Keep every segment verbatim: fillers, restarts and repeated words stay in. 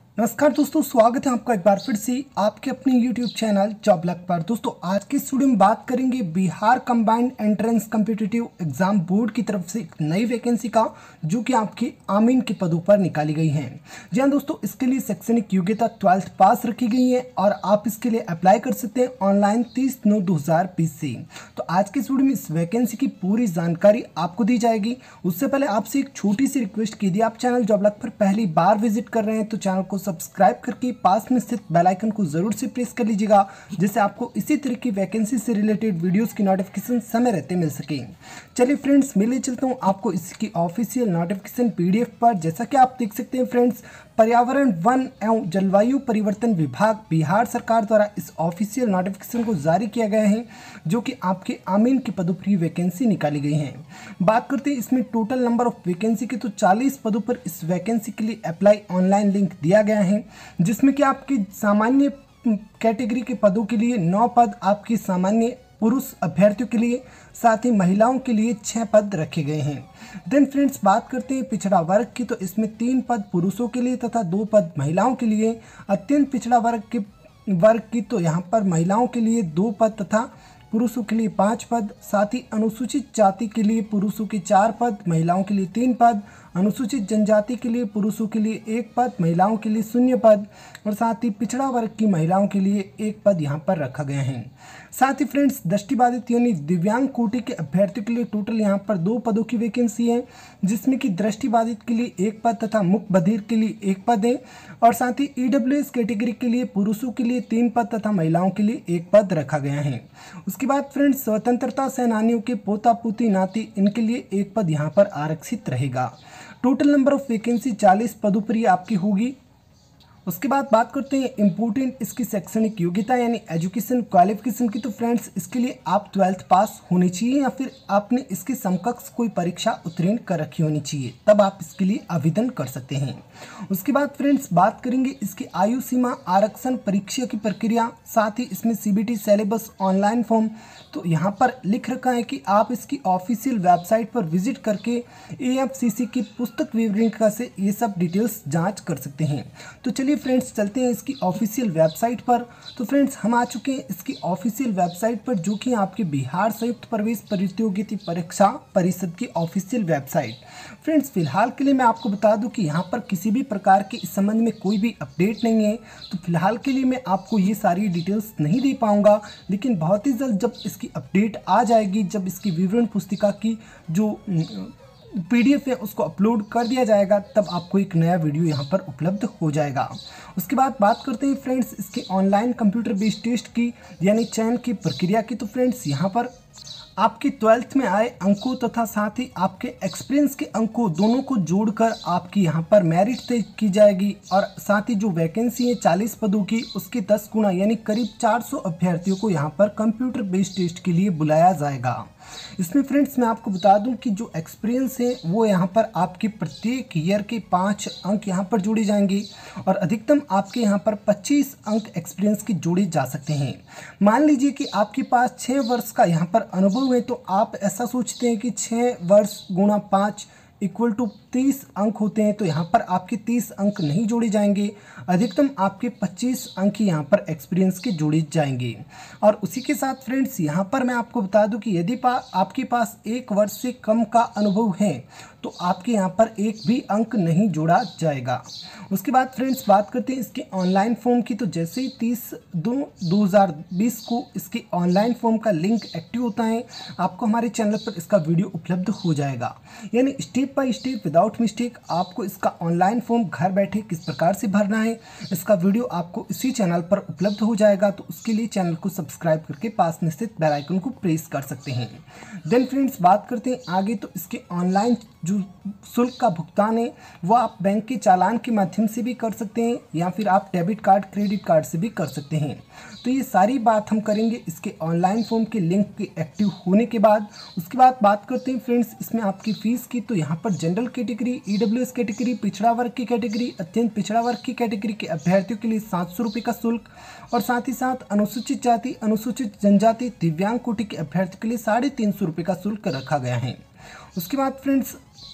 नमस्कार दोस्तों, स्वागत है आपका एक बार फिर से आपके अपने यूट्यूब चैनल जॉब लक पर। दोस्तों आज के इस वीडियो में बात करेंगे Bihar combined entrance competitive exam board की तरफ से एक नई वैकेंसी का, जो कि आपकी आमीन के पदों पर निकाली गई है। जी हाँ दोस्तों, इसके लिए शैक्षणिक योग्यता ट्वेल्थ पास रखी गई है और आप इसके लिए अप्लाई कर सकते हैं ऑनलाइन तीस नौ दो हजार बीस से। तो आज के इस वीडियो में इस वैकेंसी की पूरी जानकारी आपको दी जाएगी। उससे पहले आपसे एक छोटी सी रिक्वेस्ट की थी, आप चैनल जॉब लक पर पहली बार विजिट कर रहे हैं तो चैनल को सब्सक्राइब करके पास में स्थित बेल आइकन को जरूर से प्रेस कर लीजिएगा, जिससे आपको इसी तरह की वैकेंसी से रिलेटेड वीडियोस की नोटिफिकेशन समय रहते मिल सके। चलिए फ्रेंड्स, मिले चलता हूँ आपको इसकी ऑफिशियल नोटिफिकेशन पीडीएफ पर। जैसा कि आप देख सकते हैं फ्रेंड्स, पर्यावरण वन एवं जलवायु परिवर्तन विभाग बिहार सरकार द्वारा इस ऑफिशियल नोटिफिकेशन को जारी किया गया है, जो कि आपके आमीन के पदों पर वैकेंसी निकाली गई है। बात करते हैं इसमें टोटल नंबर ऑफ वैकेंसी की, तो चालीस पदों पर इस वैकेंसी के लिए अप्लाई ऑनलाइन लिंक दिया गया है, जिसमें कि आपकी सामान्य कैटेगरी के पदों के लिए नौ पद, आपकी सामान्य पुरुष अभ्यर्थियों के लिए, साथ ही महिलाओं के लिए छह पद रखे गए हैं। देन फ्रेंड्स, बात करते हैं पिछड़ा वर्ग की, तो इसमें तीन पद पुरुषों के लिए तथा दो पद महिलाओं के लिए। अत्यंत पिछड़ा वर्ग के वर्ग की, तो यहाँ पर महिलाओं के लिए दो पद तथा पुरुषों के लिए पाँच पद। साथ ही अनुसूचित जाति के लिए पुरुषों के चार पद, महिलाओं के लिए तीन पद। अनुसूचित जनजाति के लिए पुरुषों के लिए एक पद, महिलाओं के लिए शून्य पद। और साथ ही पिछड़ा वर्ग की महिलाओं के लिए एक पद यहाँ पर रखा गया है। साथ ही फ्रेंड्स, दृष्टिबाधित यानी दिव्यांग कोटि के अभ्यर्थियों के लिए टोटल यहाँ पर दो पदों की वैकेंसी है, जिसमें कि दृष्टिबाधित के लिए एक पद तथा मुख बधिर के लिए एक पद है। और साथ ही ईडब्ल्यूएस कैटेगरी के लिए पुरुषों के लिए तीन पद तथा महिलाओं के लिए एक पद रखा गया है। उसके बाद फ्रेंड्स, स्वतंत्रता सेनानियों के पोता पोती नाती, इनके लिए एक पद यहाँ पर आरक्षित रहेगा। टोटल नंबर ऑफ वैकेंसी चालीस पदों पर ही आपकी होगी। उसके बाद बात करते हैं इम्पोर्टेंट इसकी शैक्षणिक योग्यता यानी एजुकेशन क्वालिफिकेशन की। तो फ्रेंड्स, इसके लिए आप ट्वेल्थ पास होनी चाहिए या फिर आपने इसके समकक्ष कोई परीक्षा उत्तीर्ण कर रखी होनी चाहिए, तब आप इसके लिए आवेदन कर सकते हैं। उसके बाद फ्रेंड्स, बात करेंगे इसकी आयु सीमा, आरक्षण, परीक्षा की प्रक्रिया, साथ ही इसमें सीबीटी सिलेबस, ऑनलाइन फॉर्म। तो यहाँ पर लिख रखा है कि आप इसकी ऑफिशियल वेबसाइट पर विजिट करके एएफसीसी की पुस्तक विवरणिका से ये सब डिटेल्स जांच कर सकते हैं। तो चलिए फ्रेंड्स, चलते हैं इसकी ऑफिशियल वेबसाइट पर। तो फ्रेंड्स, हम आ चुके हैं इसकी ऑफिशियल वेबसाइट पर, जो कि आपके बिहार संयुक्त प्रवेश प्रतियोगिता परीक्षा परिषद की ऑफिशियल वेबसाइट। फ्रेंड्स, फिलहाल के लिए मैं आपको बता दूं कि यहाँ पर किसी भी प्रकार के इस संबंध में कोई भी अपडेट नहीं है, तो फिलहाल के लिए मैं आपको ये सारी डिटेल्स नहीं दे पाऊंगा। लेकिन बहुत ही जल्द जब इसकी अपडेट आ जाएगी, जब इसकी विवरण पुस्तिका की जो पीडीएफ है उसको अपलोड कर दिया जाएगा, तब आपको एक नया वीडियो यहाँ पर उपलब्ध हो जाएगा। उसके बाद बात करते हैं फ्रेंड्स इसके ऑनलाइन कंप्यूटर बेस्ड टेस्ट की यानी चयन की प्रक्रिया की। तो फ्रेंड्स, यहाँ पर आपके ट्वेल्थ में आए अंकों तथा साथ ही आपके एक्सपीरियंस के अंकों दोनों को जोड़कर आपकी यहाँ पर मेरिट तय की जाएगी। और साथ ही जो वैकेंसी है चालीस पदों की, उसके दस गुना यानी करीब चार सौ अभ्यर्थियों को यहाँ पर कंप्यूटर बेस्ड टेस्ट के लिए बुलाया जाएगा। इसमें फ्रेंड्स, मैं आपको बता दूं कि जो एक्सपीरियंस है वो यहाँ पर आपके प्रत्येक ईयर के पाँच अंक यहाँ पर जोड़े जाएंगे और अधिकतम आपके यहाँ पर पच्चीस अंक एक्सपीरियंस के जोड़े जा सकते हैं। मान लीजिए कि आपके पास छः वर्ष का यहाँ पर अनुभव है, तो आप ऐसा सोचते हैं कि छः वर्ष गुणा पाँच इक्वल टू तीस अंक होते हैं, तो यहाँ पर आपके तीस अंक नहीं जोड़े जाएंगे, अधिकतम आपके पच्चीस अंक ही यहाँ पर एक्सपीरियंस के जोड़े जाएंगे। और उसी के साथ फ्रेंड्स, यहाँ पर मैं आपको बता दूं कि यदि पा, आपके पास एक वर्ष से कम का अनुभव है तो आपके यहाँ पर एक भी अंक नहीं जोड़ा जाएगा। उसके बाद फ्रेंड्स, बात करते हैं इसके ऑनलाइन फॉर्म की। तो जैसे ही तीस दो दो हज़ार बीस को इसके ऑनलाइन फॉर्म का लिंक एक्टिव होता है, आपको हमारे चैनल पर इसका वीडियो उपलब्ध हो जाएगा। यानी step by step without mistake आपको इसका ऑनलाइन फॉर्म घर बैठे किस प्रकार से भरना है, इसका वीडियो आपको इसी चैनल पर उपलब्ध हो जाएगा। तो उसके लिए चैनल को सब्सक्राइब करके पास में स्थित बेल आइकन को प्रेस कर सकते हैं। देन फ्रेंड्स, बात करते हैं आगे। तो इसके ऑनलाइन जो शुल्क का भुगतान है वो आप बैंक के चालान के माध्यम से भी कर सकते हैं या फिर आप डेबिट कार्ड क्रेडिट कार्ड से भी कर सकते हैं। तो ये सारी बात हम करेंगे इसके ऑनलाइन फॉर्म के लिंक के एक्टिव होने के बाद। उसके बाद बात करते हैं फ्रेंड्स इसमें आपकी फ़ीस की। तो यहाँ पर जनरल कैटेगरी, ईडब्ल्यूएस कैटेगरी, पिछड़ा वर्ग की कैटेगरी, अत्यंत पिछड़ा वर्ग की कैटेगरी के अभ्यर्थियों के लिए सात सौ रुपये का शुल्क और साथ ही साथ अनुसूचित जाति, अनुसूचित जनजाति, दिव्यांग कोटि के अभ्यर्थियों के लिए साढ़े तीन सौ रुपये का शुल्क रखा गया है। उसके बाद फ्रेंड्स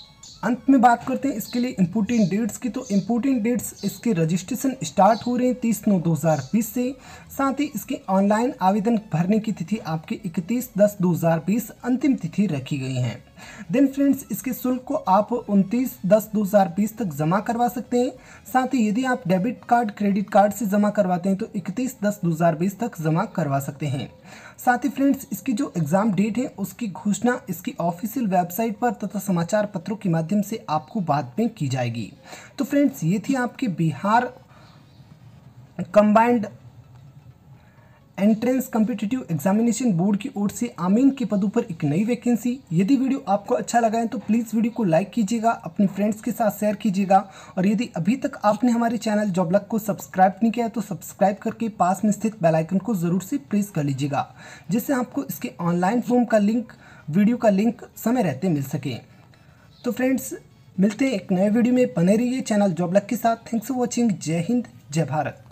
अंत में बात करते हैं इसके लिए इम्पोर्टेंट डेट्स की। तो इम्पोर्टेंट डेट्स इसके रजिस्ट्रेशन स्टार्ट हो रहे हैं तीस नौ दो हज़ार बीस से। साथ ही इसके ऑनलाइन आवेदन भरने की तिथि आपके इकतीस दस दो हज़ार बीस अंतिम तिथि रखी गई है। देन फ्रेंड्स इसके शुल्क को आप उनतीस दस दो हज़ार बीस तक जमा करवा सकते हैं। साथ ही यदि आप डेबिट कार्ड क्रेडिट कार्ड से जमा करवाते हैं तो इकतीस दस दो हज़ार बीस तक जमा करवा सकते हैं। साथ ही फ्रेंड्स इसकी जो एग्ज़ाम डेट है उसकी घोषणा इसकी ऑफिशियल वेबसाइट पर तथा समाचार पत्रों के माध्यम से आपको बाद में की जाएगी। तो फ्रेंड्स ये थी आपके Bihar combined entrance competitive examination board की ओर से आमीन के पदों पर एक नई वैकेंसी। यदि वीडियो आपको अच्छा लगा है तो प्लीज़ वीडियो को लाइक कीजिएगा, अपने फ्रेंड्स के साथ शेयर कीजिएगा और यदि अभी तक आपने हमारे चैनल जॉब लक को सब्सक्राइब नहीं किया है तो सब्सक्राइब करके पास में स्थित बेल आइकन को ज़रूर से प्रेस कर लीजिएगा, जिससे आपको इसके ऑनलाइन फॉर्म का लिंक, वीडियो का लिंक समय रहते मिल सके। तो फ्रेंड्स मिलते हैं एक नए वीडियो में, बने रहिए चैनल जॉब लक के साथ। Thanks for watching. जय हिंद, जय भारत।